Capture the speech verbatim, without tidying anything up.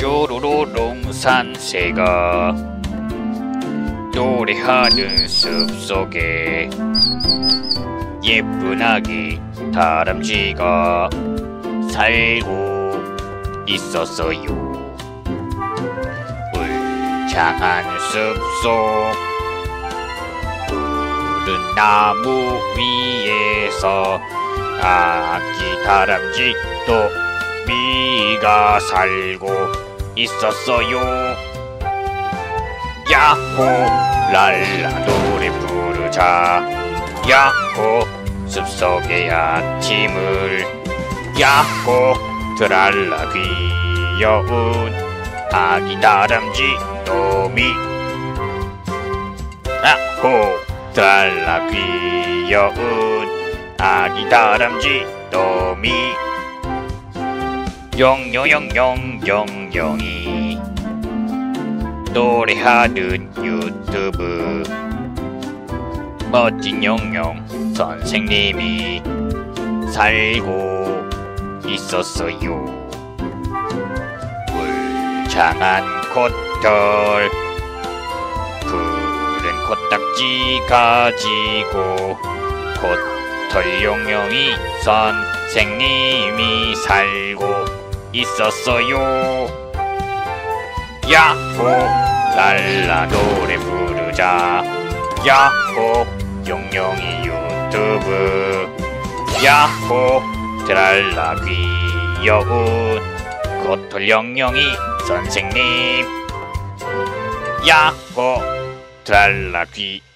쪼로로롱 산새가 노래하는 숲속에 예쁜 아기 다람쥐가 살고 있었어요. 울창한 숲속 푸른 나무 위에서 아기 다람쥐 또미가 살고 있었어요. 야호 랄라 노래 부르자. 야호 숲속의 아침을. 야호 트랄라 귀여운 아기 다람쥐 또미. 야호 트랄라 귀여운 아기 다람쥐 또미. 영영영영영영이 노래하는 유튜브. 멋진 영영 선생님이 살고 있었어요. 울창한 콧털 푸른 코딱지 가지고 콧털 용용이 선생님이 살고 있었어요. 야호 랄라 노래 부르자. 야호 용용이 유튜브. 야호 트랄라 귀여운 콧털 용용이 선생님. 야호 트랄라 귀